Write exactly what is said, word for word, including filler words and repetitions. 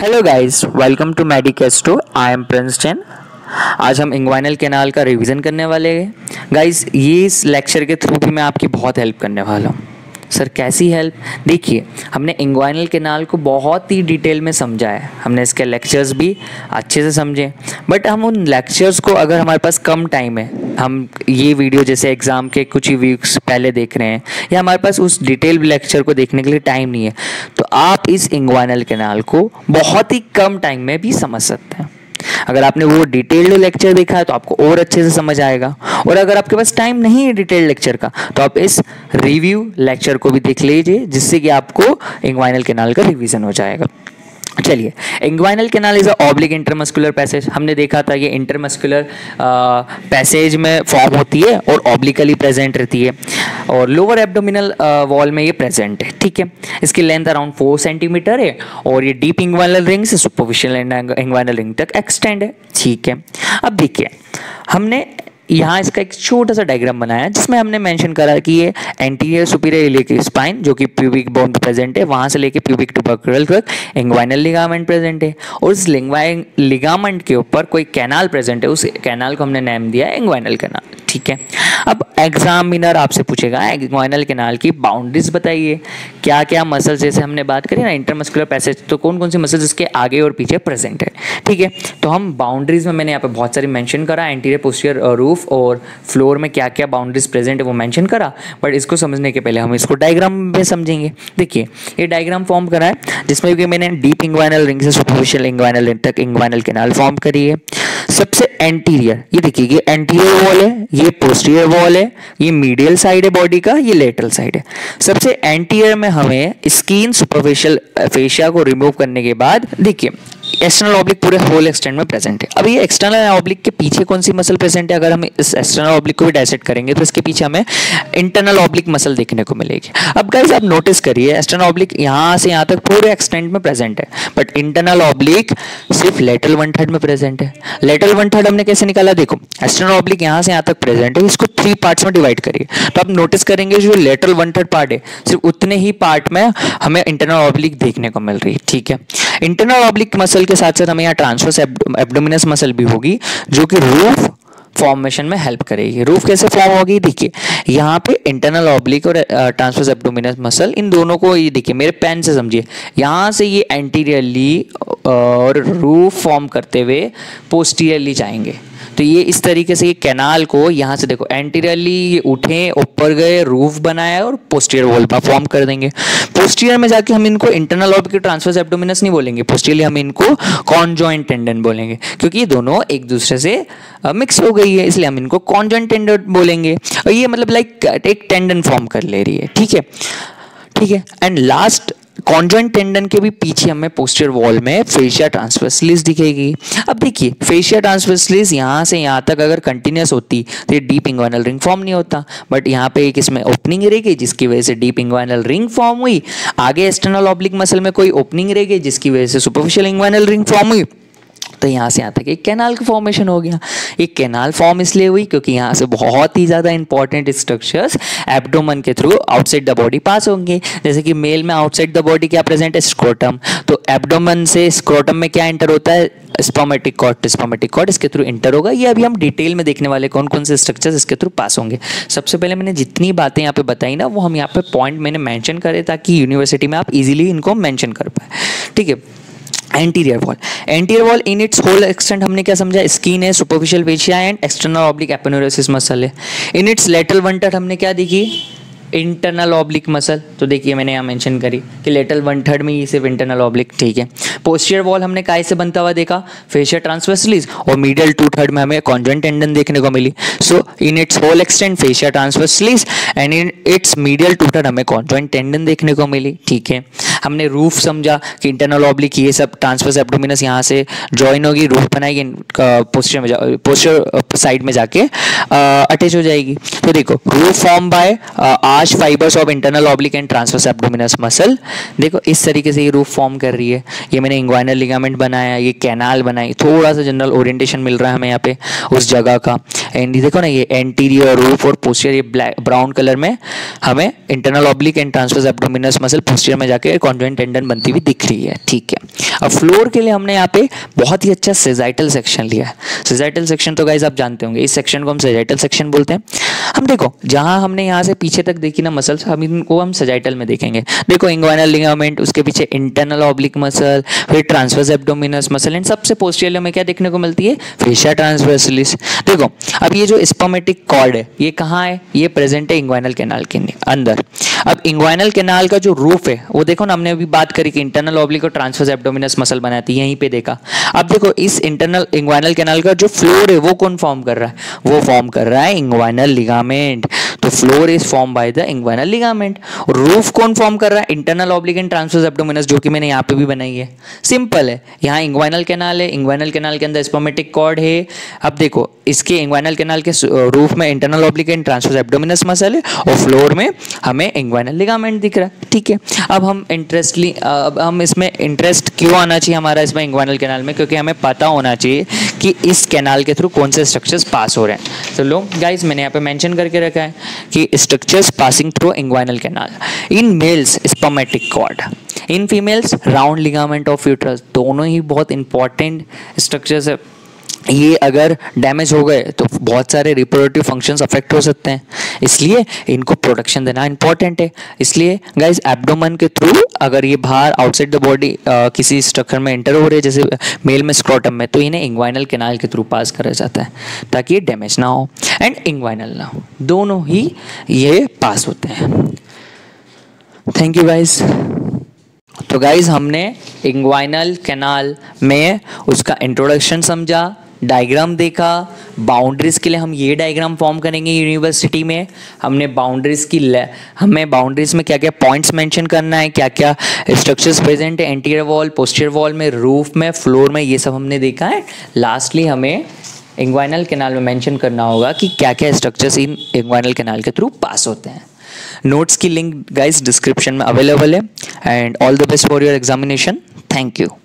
Hello guys, welcome to Medicasto. I am Prince Jain. आज हम inguinal canal का रिवीजन करने वाले हैं गाइस। ये इस लेक्चर के थ्रू भी मैं आपकी बहुत हेल्प करने वाला हूँ। सर कैसी हेल्प? देखिए, हमने इंग्वाइनल कैनाल को बहुत ही डिटेल में समझा है, हमने इसके लेक्चर्स भी अच्छे से समझे। बट हम उन लेक्चर्स को, अगर हमारे पास कम टाइम है, हम ये वीडियो जैसे एग्ज़ाम के कुछ ही वीक्स पहले देख रहे हैं, या हमारे पास उस डिटेल लेक्चर को देखने के लिए टाइम नहीं है, तो आप इस इंग्वाइनल कैनाल को बहुत ही कम टाइम में भी समझ सकते हैं। अगर आपने वो डिटेल्ड लेक्चर देखा है तो आपको और अच्छे से समझ आएगा, और अगर आपके पास टाइम नहीं है डिटेल्ड लेक्चर का, तो आप इस रिव्यू लेक्चर को भी देख लीजिए, जिससे कि आपको इंग्वाइनल कैनाल का रिवीजन हो जाएगा। चलिए, inguinal canal is a oblique intermuscular passage. हमने देखा था ये इंटरमस्कुलर पैसेज में फॉर्म होती है और ऑब्लिकली प्रेजेंट रहती है, और लोअर एब्डोमिनल वॉल में ये प्रेजेंट है। ठीक है, इसकी लेंथ अराउंड फोर सेंटीमीटर है, और ये डीप इंग्वाइनल रिंग से सुपरफिशियल इंग्वाइनल रिंग तक एक्सटेंड है। ठीक है, अब देखिए, हमने यहाँ इसका एक छोटा सा डायग्राम बनाया जिसमें हमने मेंशन करा कि ये एंटीरियर सुपीरियर इलियक स्पाइन जो कि प्यूबिक बोन पे प्रेजेंट है, वहां से लेके प्यूबिक ट्यूबरकुलर तक इंग्वाइनल लिगामेंट प्रेजेंट है, और इस लिंग्वाइन लिगामेंट के ऊपर कोई कैनाल प्रेजेंट है, उस कैनाल को हमने नाम दिया है इंग्वाइनल कैनाल। ठीक है, अब एग्जामिनर आपसे पूछेगा इंग्वाइनल कैनाल की बाउंड्रीज बताइए, क्या क्या मसल्स, जैसे हमने बात करी ना इंटरमस्कुलर पैसेज, तो कौन कौन सी मसल्स इसके आगे और पीछे प्रेजेंट है। ठीक है, तो हम बाउंड्रीज में मैंने यहाँ पे बहुत सारी मेंशन करा, एंटीरियर पोस्टीरियर रूफ और फ्लोर में क्या क्या बाउंड्रीज प्रेजेंट है वो मेंशन करा। बट इसको समझने के पहले हम इसको डायग्राम में समझेंगे। देखिए, ये डायग्राम फॉर्म करा है जिसमें कि मैंने डीप इंग्वाइनल रिंग से सुपरफिशियल इंग्वाइनल रिंग तक इंग्वाइनल कैनाल फॉर्म करी है। सबसे एंटीरियर, ये देखिए, ये एंटीरियर वॉल है, ये पोस्टीरियर वॉल है, ये मीडियल साइड है बॉडी का, ये लेटरल साइड है। सबसे एंटीरियर में हमें स्किन सुपरफिशियल फेशिया को रिमूव करने के बाद देखिए एक्सटर्नल ऑब्लिक पूरे होल एक्सटेंड में प्रेजेंट है। अब ये एक्सटर्नल ऑब्लिक के पीछे कौन सी मसल प्रेजेंट है? अगर हम इस एक्सटर्नल ऑब्लिक को भी डायसेक्ट करेंगे तो इसके पीछे हमें इंटरनल ऑब्लिक मसल देखने को मिलेगी। अब गाइस आप नोटिस करिए, एक्सटर्नल ऑब्लिक यहाँ से यहाँ तक पूरे एक्सटेंड में प्रेजेंट है, बट इंटरनल ऑब्लिक सिर्फ लेटरल वन थर्ड में प्रेजेंट है। लेटरल वन थर्ड हमने कैसे निकाला? देखो, एक्सटर्नल ऑब्लिक यहाँ से यहाँ तक प्रेजेंट है, इसको थ्री पार्ट्स में डिवाइड करिए तो आप नोटिस करेंगे जो लेटरल वन थर्ड पार्ट है, सिर्फ उतने ही पार्ट में हमें इंटरनल ऑब्लिक देखने को मिल रही है। ठीक है, इंटरनल ऑब्लिक मसल के साथ साथ हमें यहाँ ट्रांसवर्स एब्डोमिनस मसल भी होगी जो कि रूफ फॉर्मेशन में हेल्प करेगी। रूफ कैसे फॉर्म होगी? देखिए, यहाँ पे इंटरनल ऑब्लिक और ट्रांसवर्स एब्डोमिनस मसल, इन दोनों को ये देखिए मेरे पेन से समझिए, यहाँ से ये एंटीरियरली और रूफ फॉर्म करते हुए पोस्टीरियरली जाएंगे। तो ये इस तरीके से ये कैनाल को यहाँ से देखो एंटीरियरली ये उठे, ऊपर गए, रूफ बनाया और पोस्टीरियर वॉल पर फॉर्म कर देंगे। पोस्टीरियर में जाके हम इनको इंटरनल ऑब्लिक ट्रांसवर्स एब्डोमिनस नहीं बोलेंगे, पोस्टीरियरली हम इनको कॉन्जॉइंट टेंडन बोलेंगे, क्योंकि ये दोनों एक दूसरे से मिक्स हो गई है, इसलिए हम इनको कॉन्जॉइंट टेंडन बोलेंगे। और ये मतलब लाइक एक टेंडन फॉर्म कर ले रही है। ठीक है, ठीक है, एंड लास्ट कॉन्जॉइंट टेंडन के भी पीछे हमें पोस्टीरियर वॉल में फेशिया ट्रांसवर्सलिस दिखेगी। अब देखिए, फेशिया ट्रांसवर्सलिस यहाँ से यहाँ तक अगर कंटिन्यूस होती तो ये डीप इंग्वाइनल रिंग फॉर्म नहीं होता, बट यहाँ पे एक इसमें ओपनिंग रह गई जिसकी वजह से डीप इंग्वाइनल रिंग फॉर्म हुई। आगे एक्सटर्नल ऑब्लिक मसल में कोई ओपनिंग रह गई जिसकी वजह से सुपरफिशियल इंग्वाइनल रिंग फॉर्म हुई, तो यहाँ से यहाँ तक एक कैनाल का फॉर्मेशन हो गया। एक कैनाल फॉर्म इसलिए हुई क्योंकि यहाँ से बहुत ही ज़्यादा इंपॉर्टेंट स्ट्रक्चर्स एब्डोमेन के through outside the body pass होंगे। जैसे कि मेल में आउटसाइड द बॉडी क्या प्रेजेंट है? स्क्रोटम। तो एब्डोमेन से स्क्रोटम में क्या इंटर होता है? Spermatic cord. स्पर्मेटिक कॉर्ड इसके थ्रू इंटर होगा। ये अभी हम डिटेल में देखने वाले कौन कौन से स्ट्रक्चर्स इसके थ्रू पास होंगे। सबसे पहले मैंने जितनी बातें यहाँ पे बताई ना, वो हम यहाँ पे पॉइंट मैंने मेंशन करे ताकि यूनिवर्सिटी में आप इजीली इनको मेंशन कर पाए। ठीक है, anterior wall. Anterior wall in its whole extent हमने क्या समझा? स्किन है, superficial fascia and external oblique aponeurosis muscle है। In its lateral one third हमने क्या देखी? Internal oblique muscle. तो देखिए मैंने यहाँ मेंशन करी कि लेटरल वन थर्ड में ये सिर्फ इंटरनल ऑब्लिक। ठीक है, पोस्टीरियर वॉल हमने काय से बनता हुआ देखा? फेशिया ट्रांसवर्सलिस, और मीडियल टू थर्ड में हमें कॉन्जॉइंट टेंडन देखने को मिली। So in its whole extent fascia transversalis and in its medial two third हमें कॉन्जॉइंट टेंडन देखने को मिली। ठीक है, हमने रूफ समझा कि इंटरनल ऑब्लिक ये सब ट्रांसवर्स एब्डोमिनस यहाँ से जॉइन होगी, रूफ बनाएगी, पोस्टीरियर में जा पोस्टीरियर साइड में जाके अटैच हो जाएगी। तो देखो, roof form by arch fibers of internal oblique and transverse abdominis muscle. देखो इस तरीके से ये रूफ फॉर्म कर रही है। ये मैंने इंग्वाइनल लिगामेंट बनाया, ये कैनाल बनाई, थोड़ा सा जनरल ओरिएंटेशन मिल रहा है हमें यहाँ पे उस जगह का। एंड देखो ना, ये एंटीरियर, रूफ और पोस्टीरियर, ये ब्लैक ब्राउन कलर में हमें internal oblique and transverse abdominis muscle posterior में जाके कॉन्जॉइंट टेंडन बनती हुई दिख रही है, ठीक है। अब फ्लोर के लिए हमने यहाँ पे बहुत ही अच्छा सेजाइटल सेक्शन लिया है। सेजाइटल सेक्शन तो गाइस आप जानते होंगे, इस सेक्शन को हम सेजाइटल सेक्शन बोलते हैं। हम देखो जहां हमने यहाँ से पीछे तक देखी ना मसल्स, हम इनको हम सेजाइटल में देखेंगे। देखो इंग्वाइनल लिगामेंट, उसके पीछे इंटरनल ऑब्लिक मसल, फिर ट्रांसवर्स एब्डोमिनस मसल, एंड सबसे पोस्टीरियर में क्या देखने को मिलती है, फेशिया ट्रांसवर्सलिस। देखो अब ये जो स्पर्मेटिक कॉर्ड है ये कहाँ है, ये प्रेजेंट है इंग्वाइनल कैनाल के अंदर। अब इंग्वाइनल कैनाल का जो रूफ है वो देखो ना, हमने अभी बात करी कि इंटरनल ऑब्लिक और ट्रांसवर्स एब्डोमिनस मसल बनाती है, यहीं पे देखा। अब देखो इस इंटरनल इंग्वाइनल कैनाल का जो फ्लोर है वो कौन फॉर्म कर रहा है, वो फॉर्म कर रहा है इंग्वाइनल लिगामेंट। तो floor is form by the inguinal ligament. Roof कौन फॉर्म कर रहा है, internal oblique and transverse abdominis, जो कि मैंने यहाँ पे भी बनाई है। सिंपल है, यहाँ इंग्वाइनल कैनाल है, इंग्वाइनल कैनाल के अंदर स्पर्मेटिक कॉर्ड है। अब देखो इसके इंग्वाइनल कैनाल के रूफ में internal oblique and transverse abdominis muscle है और फ्लोर में हमें इंग्वाइनल लिगामेंट दिख रहा है, ठीक है। अब हम इंटरेस्टली अब हम इसमें इंटरेस्ट क्यों आना चाहिए हमारा इसमें इंग्वाइनल कैनाल में, क्योंकि हमें पता होना चाहिए कि इस कैनाल के थ्रू कौन से स्ट्रक्चर्स पास हो रहे हैं। तो लो गाइस मैंने यहाँ पे मेंशन करके रखा है कि structures passing through inguinal canal. In males spermatic cord, in females round ligament of uterus. दोनों ही बहुत इंपॉर्टेंट स्ट्रक्चर्स है। ये अगर डैमेज हो गए तो बहुत सारे रिप्रोडक्टिव फंक्शंस अफेक्ट हो सकते हैं, इसलिए इनको प्रोटेक्शन देना इंपॉर्टेंट है। इसलिए गाइस एब्डोमेन के थ्रू अगर ये बाहर आउटसाइड द बॉडी किसी स्ट्रक्चर में एंटर हो रहे हैं, जैसे मेल में स्क्रोटम में, तो इन्हें इंग्वाइनल कैनाल के थ्रू पास करा जाता है ताकि ये डैमेज ना हो एंड इंग्वाइनल ना हो, दोनों ही ये पास होते हैं। Thank you guys. तो गाइज हमने इंग्वाइनल कैनाल में उसका इंट्रोडक्शन समझा, डायग्राम देखा। बाउंड्रीज के लिए हम ये डायग्राम फॉर्म करेंगे यूनिवर्सिटी में। हमने बाउंड्रीज की हमें बाउंड्रीज में क्या क्या पॉइंट्स मेंशन करना है, क्या क्या स्ट्रक्चर्स प्रेजेंट है एंटीरियर वॉल, पोस्टीरियर वॉल में, रूफ में, फ्लोर में, ये सब हमने देखा है। लास्टली हमें इंग्वाइनल कैनाल में मेंशन करना होगा कि क्या क्या स्ट्रक्चर्स इन इंग्वाइनल कैनाल के थ्रू पास होते हैं। नोट्स की लिंक गाइस डिस्क्रिप्शन में अवेलेबल है and all the best for your examination. Thank you.